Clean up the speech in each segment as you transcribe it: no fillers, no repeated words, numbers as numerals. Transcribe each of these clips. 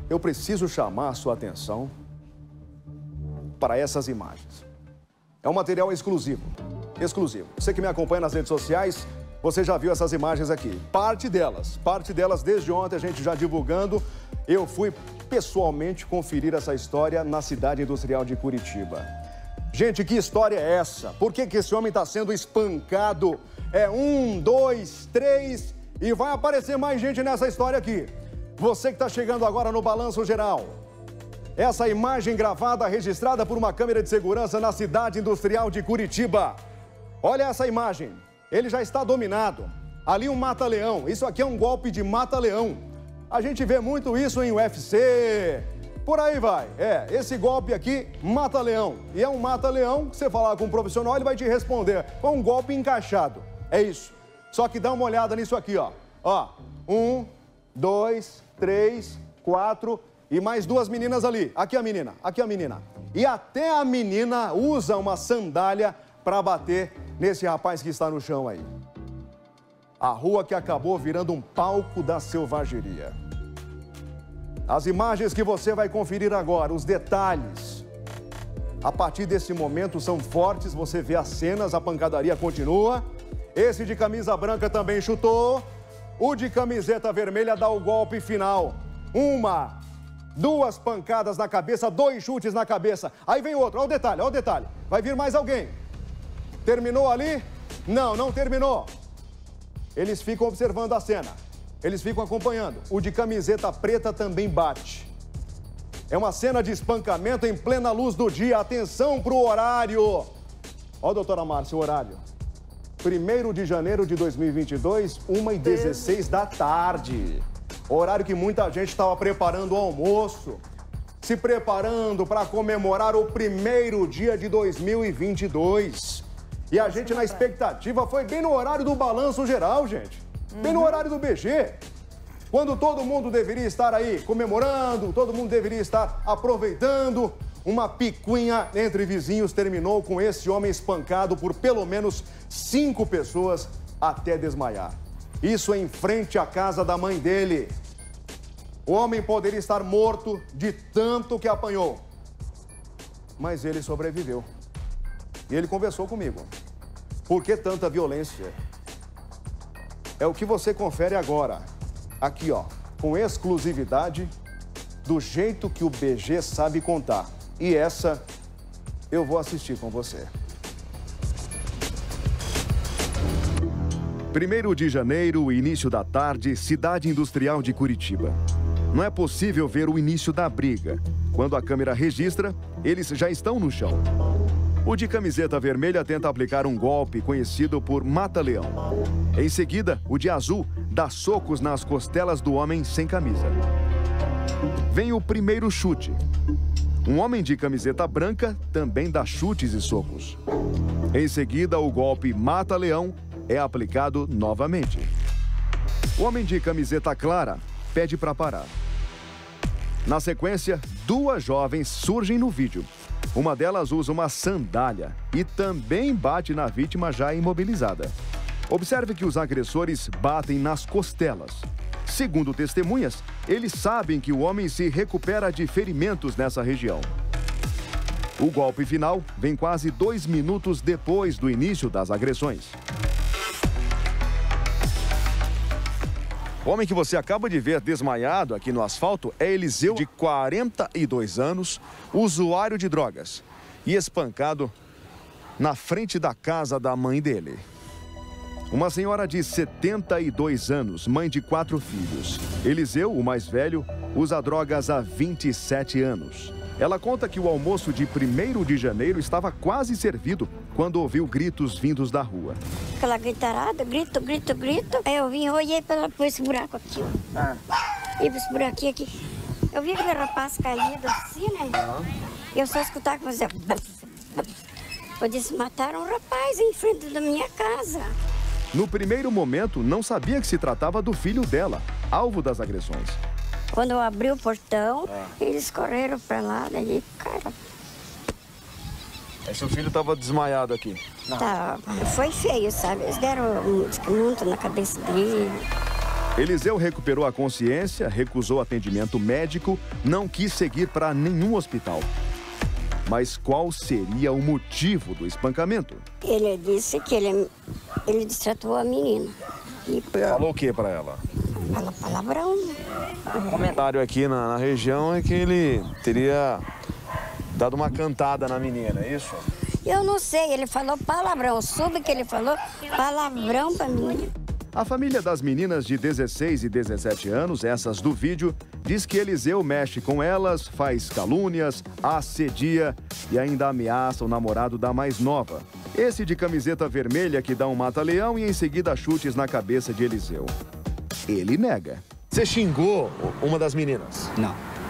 eu preciso chamar a sua atenção para essas imagens. É um material exclusivo. Exclusivo. Você que me acompanha nas redes sociais, você já viu essas imagens aqui. Parte delas desde ontem a gente já divulgando. Eu fui pessoalmente conferir essa história na cidade industrial de Curitiba. Gente, que história é essa? Por que esse homem está sendo espancado? É 1, 2, 3 e vai aparecer mais gente nessa história aqui. Você que está chegando agora no Balanço Geral. Essa imagem gravada, registrada por uma câmera de segurança na cidade industrial de Curitiba. Olha essa imagem. Ele já está dominado. Ali um mata-leão. Isso aqui é um golpe de mata-leão. A gente vê muito isso em UFC. Por aí vai. Esse golpe aqui, mata-leão. E é um mata-leão que você falar com um profissional, ele vai te responder. É um golpe encaixado. É isso. Só que dá uma olhada nisso aqui, ó. Ó, 1, 2, 3, 4 e mais 2 meninas ali. Aqui a menina, aqui a menina. E até a menina usa uma sandália para bater nesse rapaz que está no chão aí. A rua que acabou virando um palco da selvageria. As imagens que você vai conferir agora, os detalhes. A partir desse momento são fortes, você vê as cenas, a pancadaria continua. Esse de camisa branca também chutou. O de camiseta vermelha dá o golpe final. 1, 2 pancadas na cabeça, 2 chutes na cabeça. Aí vem outro, olha o detalhe, olha o detalhe. Vai vir mais alguém. Terminou ali? Não, não terminou. Eles ficam observando a cena. Eles ficam acompanhando. O de camiseta preta também bate. É uma cena de espancamento em plena luz do dia. Atenção para o horário. Ó, doutora Márcia, o horário. 1º de janeiro de 2022, 1h16 da tarde. Horário que muita gente estava preparando o almoço. Se preparando para comemorar o primeiro dia de 2022. E a gente na expectativa foi bem no horário do Balanço Geral, gente. Bem no horário do BG. Quando todo mundo deveria estar aí comemorando, todo mundo deveria estar aproveitando. Uma picuinha entre vizinhos terminou com esse homem espancado por pelo menos 5 pessoas até desmaiar. Isso em frente à casa da mãe dele. O homem poderia estar morto de tanto que apanhou. Mas ele sobreviveu. E ele conversou comigo. Por que tanta violência? É o que você confere agora. Aqui, ó, com exclusividade, do jeito que o BG sabe contar. E essa eu vou assistir com você. 1º de janeiro, início da tarde, cidade industrial de Curitiba. Não é possível ver o início da briga. Quando a câmera registra, eles já estão no chão. O de camiseta vermelha tenta aplicar um golpe conhecido por mata-leão. Em seguida, o de azul dá socos nas costelas do homem sem camisa. Vem o primeiro chute. Um homem de camiseta branca também dá chutes e socos. Em seguida, o golpe mata-leão é aplicado novamente. O homem de camiseta clara pede para parar. Na sequência, 2 jovens surgem no vídeo. Uma delas usa uma sandália e também bate na vítima já imobilizada. Observe que os agressores batem nas costelas. Segundo testemunhas, eles sabem que o homem se recupera de ferimentos nessa região. O golpe final vem quase 2 minutos depois do início das agressões. O homem que você acaba de ver desmaiado aqui no asfalto é Eliseu, de 42 anos, usuário de drogas, e espancado na frente da casa da mãe dele. Uma senhora de 72 anos, mãe de 4 filhos. Eliseu, o mais velho, usa drogas há 27 anos. Ela conta que o almoço de 1º de janeiro estava quase servido quando ouviu gritos vindos da rua. Aquela gritarada, grito, grito, grito. Aí eu vim, olhei por esse buraco aqui, ó. E por esse buraquinho aqui. Eu vi aquele rapaz caído assim, né? Eu só escutava que fazia... Eu disse, mataram um rapaz em frente da minha casa. No primeiro momento, não sabia que se tratava do filho dela, alvo das agressões. Quando eu abri o portão, eles correram pra lá, daí, cara... Seu filho estava desmaiado aqui? Não. Tá, foi feio, sabe? Eles deram um desconto na cabeça dele. Aí ele caiu. Aí eu fui, Eliseu recuperou a consciência, recusou atendimento médico, não quis seguir para nenhum hospital. Mas qual seria o motivo do espancamento? Ele disse que ele destratou a menina. Falou o que para ela? Falou palavrão. O comentário aqui na região é que ele teria dado uma cantada na menina, é isso? Eu não sei, ele falou palavrão. Soube que ele falou palavrão pra mim. A família das meninas de 16 e 17 anos, essas do vídeo, diz que Eliseu mexe com elas, faz calúnias, assedia e ainda ameaça o namorado da mais nova. Esse de camiseta vermelha que dá um mata-leão e em seguida chutes na cabeça de Eliseu. Ele nega. Você xingou uma das meninas? Não.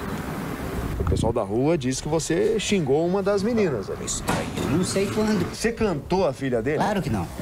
O pessoal da rua diz que você xingou uma das meninas. Eu não sei quando. Você cantou a filha dele? Claro que não.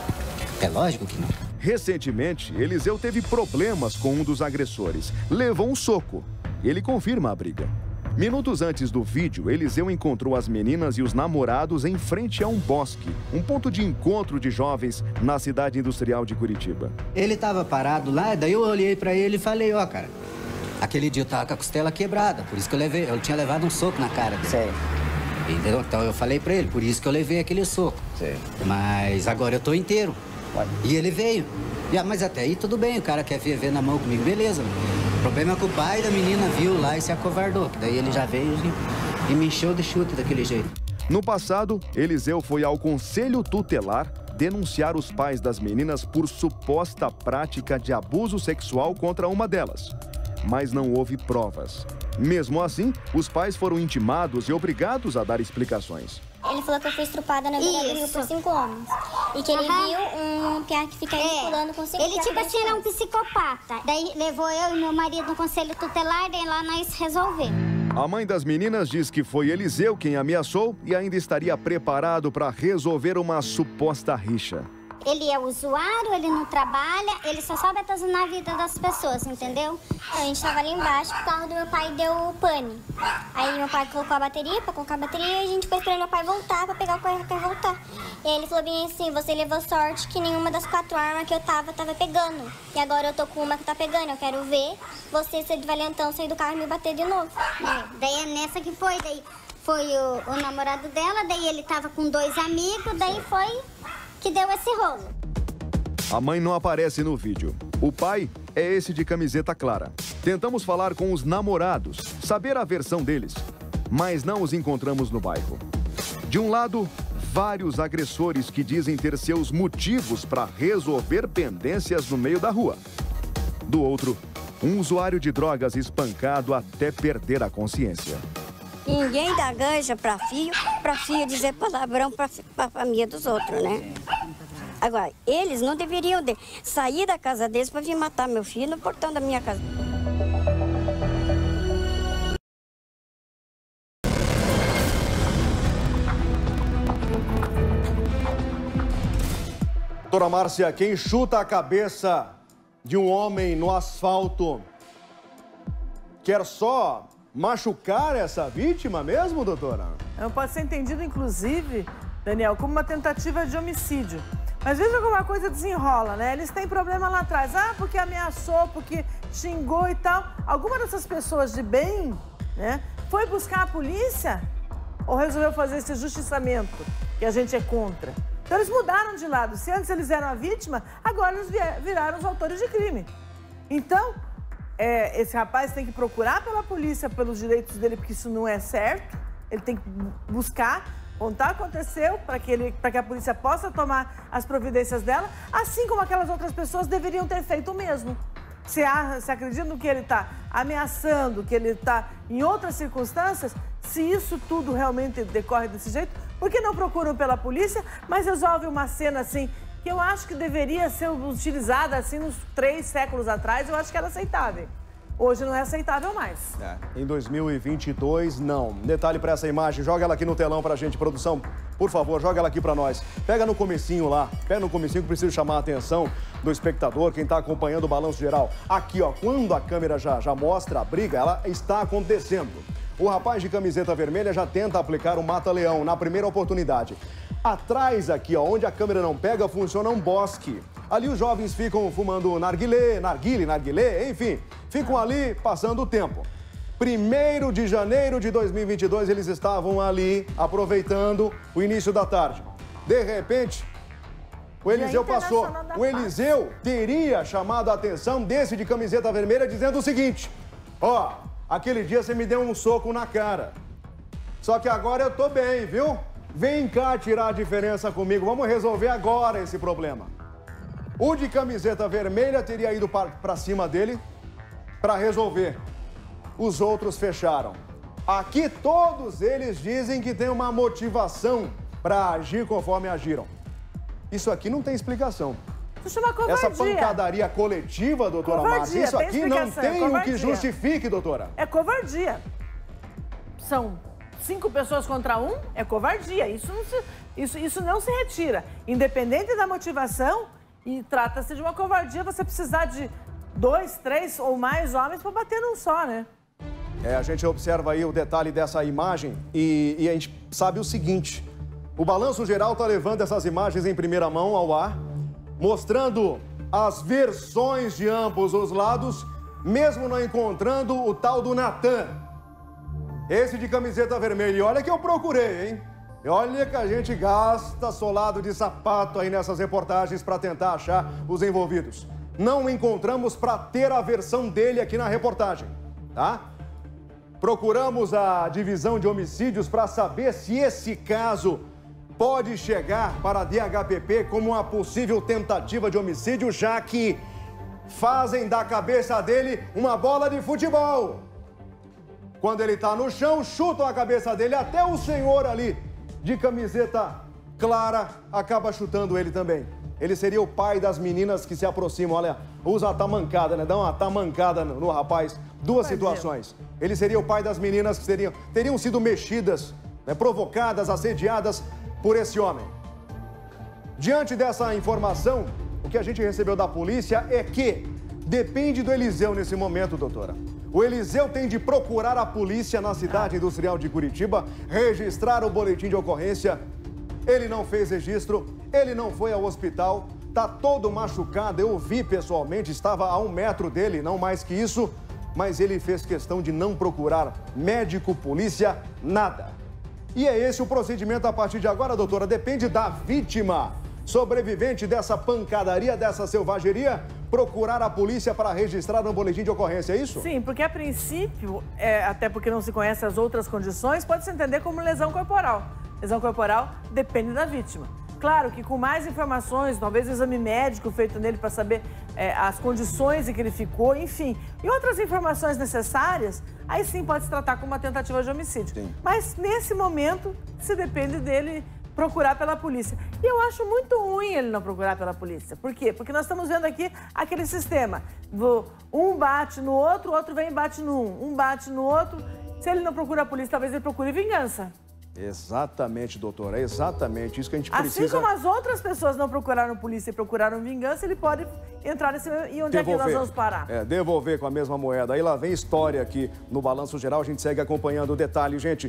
É lógico que não. Recentemente, Eliseu teve problemas com um dos agressores. Levou um soco. Ele confirma a briga. Minutos antes do vídeo, Eliseu encontrou as meninas e os namorados em frente a um bosque, um ponto de encontro de jovens na cidade industrial de Curitiba. Ele estava parado lá, daí eu olhei pra ele e falei, ó, cara, aquele dia eu tava com a costela quebrada, por isso que eu tinha levado um soco na cara dele. Sei. Entendeu? Então eu falei pra ele, por isso que eu levei aquele soco. Sei. Mas agora eu tô inteiro. E ele veio. Mas até aí tudo bem, o cara quer ver na mão comigo, beleza. O problema é que o pai da menina viu lá e se acovardou. Daí ele já veio e me encheu de chute daquele jeito. No passado, Eliseu foi ao Conselho Tutelar denunciar os pais das meninas por suposta prática de abuso sexual contra uma delas. Mas não houve provas. Mesmo assim, os pais foram intimados e obrigados a dar explicações. Ele falou que eu fui estrupada na beira do rio por 5 homens. E que ele viu um piá que fica aí pulando com 5 Ele, tipo assim, era um psicopata. Daí levou eu e meu marido no conselho tutelar, daí lá nós resolvemos. A mãe das meninas diz que foi Eliseu quem ameaçou e ainda estaria preparado para resolver uma suposta rixa. Ele é usuário, ele não trabalha, ele só sabe atazanar a vida das pessoas, entendeu? A gente tava ali embaixo, o carro do meu pai deu pane. Aí meu pai colocou a bateria, pra colocar a bateria, e a gente ficou esperando meu pai voltar pra pegar o carro e voltar. E aí ele falou bem assim, você levou sorte que nenhuma das 4 armas que eu tava pegando. E agora eu tô com uma que tá pegando, eu quero ver você ser de valentão, sair do carro e me bater de novo. Daí é nessa que foi, daí foi o namorado dela, daí ele tava com 2 amigos, daí foi que deu esse rolo. A mãe não aparece no vídeo. O pai é esse de camiseta clara. Tentamos falar com os namorados, saber a versão deles, mas não os encontramos no bairro. De um lado, vários agressores que dizem ter seus motivos para resolver pendências no meio da rua. Do outro, um usuário de drogas espancado até perder a consciência. Ninguém dá ganja pra filho dizer palavrão pra família dos outros, né? Agora, eles não deveriam sair da casa deles pra vir matar meu filho no portão da minha casa. Doutora Márcia, quem chuta a cabeça de um homem no asfalto quer só machucar essa vítima mesmo, doutora? Não pode ser entendido, inclusive, Daniel, como uma tentativa de homicídio. Mas veja como a coisa desenrola, né? Eles têm problema lá atrás. Ah, porque ameaçou, porque xingou e tal. Alguma dessas pessoas de bem, né, foi buscar a polícia ou resolveu fazer esse justiçamento que a gente é contra? Então eles mudaram de lado. Se antes eles eram a vítima, agora eles viraram os autores de crime. Então, esse rapaz tem que procurar pela polícia pelos direitos dele, porque isso não é certo. Ele tem que buscar, contar o que aconteceu, para que a polícia possa tomar as providências dela, assim como aquelas outras pessoas deveriam ter feito o mesmo. Se acreditam que ele está ameaçando, que ele está em outras circunstâncias, se isso tudo realmente decorre desse jeito, por que não procuram pela polícia, mas resolve uma cena assim, que eu acho que deveria ser utilizada assim uns 3 séculos atrás, eu acho que era aceitável. Hoje não é aceitável mais. Em 2022, não. Detalhe para essa imagem, joga ela aqui no telão pra gente, produção. Por favor, joga ela aqui pra nós. Pega no comecinho lá, pega no comecinho que preciso chamar a atenção do espectador, quem tá acompanhando o Balanço Geral. Aqui, ó, quando a câmera já mostra a briga, ela está acontecendo. O rapaz de camiseta vermelha já tenta aplicar o mata-leão na primeira oportunidade. Atrás aqui, ó, onde a câmera não pega, funciona um bosque. Ali os jovens ficam fumando narguilé, enfim, ficam ali passando o tempo. 1º de janeiro de 2022, eles estavam ali aproveitando o início da tarde. De repente, o Eliseu passou. O Eliseu teria chamado a atenção desse de camiseta vermelha dizendo o seguinte: ó, aquele dia você me deu um soco na cara. Só que agora eu tô bem, viu? Vem cá tirar a diferença comigo, vamos resolver agora esse problema. O de camiseta vermelha teria ido para cima dele para resolver. Os outros fecharam. Aqui todos eles dizem que tem uma motivação para agir conforme agiram. Isso aqui não tem explicação. Isso chama covardia. Essa pancadaria coletiva, doutora Márcia, isso aqui não tem o que justifique, doutora. É covardia. São 5 pessoas contra 1, é covardia. Isso não se retira. Independente da motivação, e trata-se de uma covardia você precisar de 2, 3 ou mais homens para bater num só, né? A gente observa aí o detalhe dessa imagem e a gente sabe o seguinte: o Balanço Geral está levando essas imagens em primeira mão ao ar, mostrando as versões de ambos os lados, mesmo não encontrando o tal do Natan. Esse de camiseta vermelha. E olha que eu procurei, hein? E olha que a gente gasta solado de sapato aí nessas reportagens para tentar achar os envolvidos. Não encontramos para ter a versão dele aqui na reportagem, tá? Procuramos a divisão de homicídios para saber se esse caso pode chegar para a DHPP como uma possível tentativa de homicídio, já que fazem da cabeça dele uma bola de futebol. Quando ele está no chão, chutam a cabeça dele, até o senhor ali, de camiseta clara, acaba chutando ele também. Ele seria o pai das meninas que se aproximam, olha, usa a tamancada, né? Dá uma tamancada no rapaz. Duas situações. Ele seria o pai das meninas que teriam sido mexidas, né? Provocadas, assediadas por esse homem. Diante dessa informação, o que a gente recebeu da polícia é que depende do Eliseu nesse momento, doutora. O Eliseu tem de procurar a polícia na cidade industrial de Curitiba, registrar o boletim de ocorrência. Ele não fez registro, ele não foi ao hospital, tá todo machucado. Eu vi pessoalmente, estava a 1 metro dele, não mais que isso, mas ele fez questão de não procurar médico, polícia, nada. E é esse o procedimento a partir de agora, doutora? Depende da vítima, sobrevivente dessa pancadaria, dessa selvageria, procurar a polícia para registrar no boletim de ocorrência, é isso? Sim, porque a princípio, até porque não se conhece as outras condições, pode-se entender como lesão corporal. Lesão corporal depende da vítima. Claro que com mais informações, talvez o exame médico feito nele para saber as condições em que ele ficou, enfim, e outras informações necessárias, aí sim pode se tratar como uma tentativa de homicídio. Sim. Mas nesse momento, se depende dele procurar pela polícia. E eu acho muito ruim ele não procurar pela polícia. Por quê? Porque nós estamos vendo aqui aquele sistema. Um bate no outro, o outro vem e bate no um bate no outro. Se ele não procura a polícia, talvez ele procure vingança. Exatamente, doutora, exatamente isso que a gente precisa. Assim como as outras pessoas não procuraram polícia e procuraram vingança, ele pode entrar nesse... E onde é que nós vamos parar? Devolver com a mesma moeda. Aí lá vem história aqui no Balanço Geral, a gente segue acompanhando o detalhe, gente.